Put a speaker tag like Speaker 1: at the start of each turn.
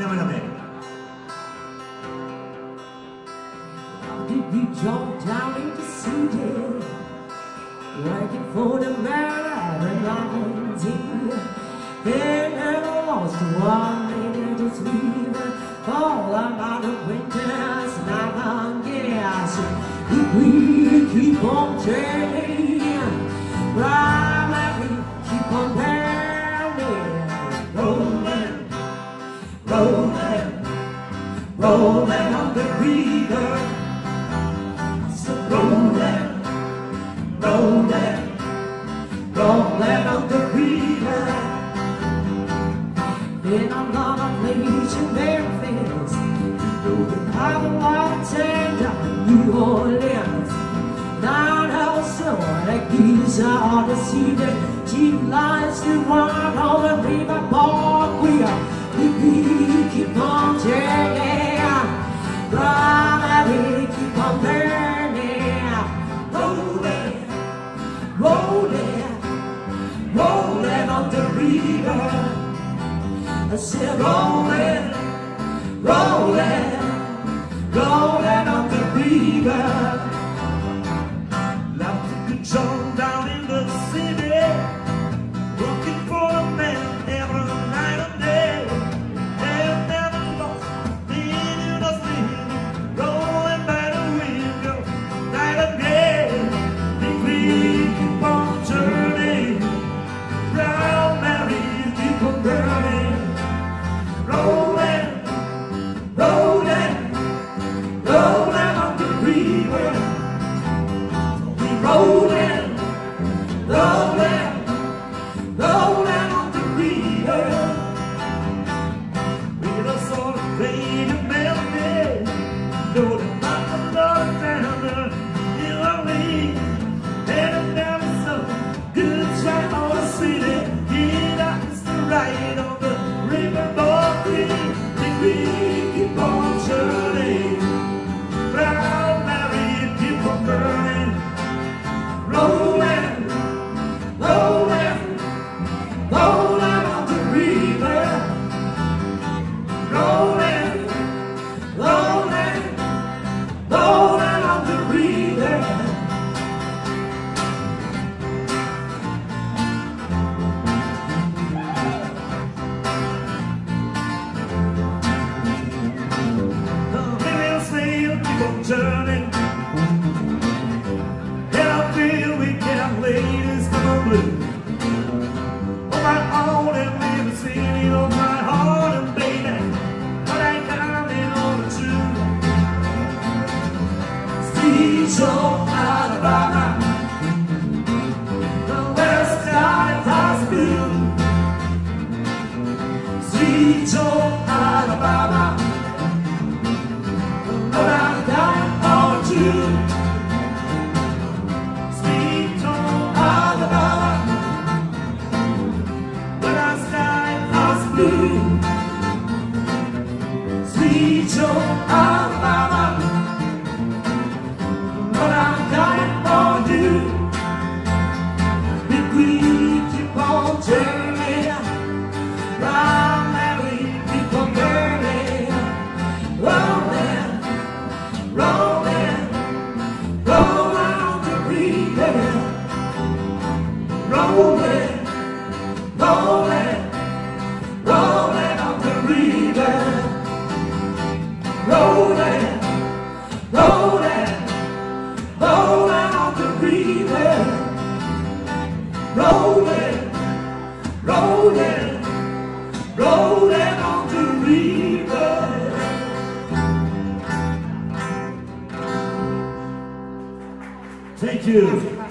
Speaker 1: andiamo in America.
Speaker 2: Did you jump down into city, working for the Maryland They never lost one minute to sleep. All about the winters, not gas. If we keep on turning, primary keep on pounding, rolling, rolling, rolling on the river. Rolling, rolling, rolling on the river. Then I'm gonna place you Memphis. I'm a bartender in New Orleans. Not also that gives out the city. Cheap lines to run on the river park. We keep on turning, primary keep on burning, rolling, rolling, rolling on the river. I said rolling, rolling, rolling on the river.
Speaker 1: Life took a jump down in the city, working for a man every night and day. They've never lost the meaning of living, rolling by the window night and day. If we keep on turning, brown Mary keep on burning, rolling, rolling, rolling on the river. We rolling, rolling, rolling on the river. With a sort of faded melody, though the mountain love down the Hillary, and it never so good shine on the city. That's the ride on the river Green. If we keep on turning, brown Mary keep on burning, rolling, rolling, rolling on the river, rolling, rolling, rolling on the river. Turning, and I feel we can't ladies from the blue. On my own and live singing on my heart and baby, but I ain't counting on the truth. Streets of Alabama, the west side has blue. Streets of Alabama, but I'm dying for you. Sweet home Alabama, but I'm dying for blue. Sweet home Alabama, but I'm dying for you. If we keep on turning, round Mary keep on burning, rolling, rolling, rolling on the river, rolling, rolling, rolling on the river, rolling, rolling, rolling on the river, rolling, rolling, rolling on the river. Thank you.